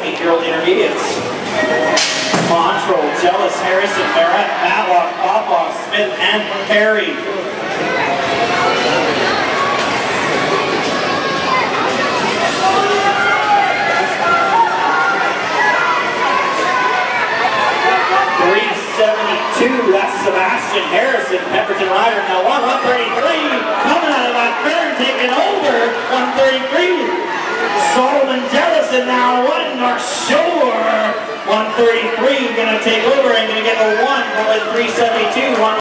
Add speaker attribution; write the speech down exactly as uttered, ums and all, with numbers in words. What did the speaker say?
Speaker 1: eight-year-old intermediates. Montrol, Jealous, Harrison, Barrett, Matlock, Popoff, Smith, and Perry. three seventy-two, that's Sebastian Harrison, Pemberton Rider. Now one, one thirty-three, coming out of that turn, taking over, one thirty-three. Solomon Jellison now one, North Shore, one thirty-three, gonna take over and gonna get the one, going three seventy-two.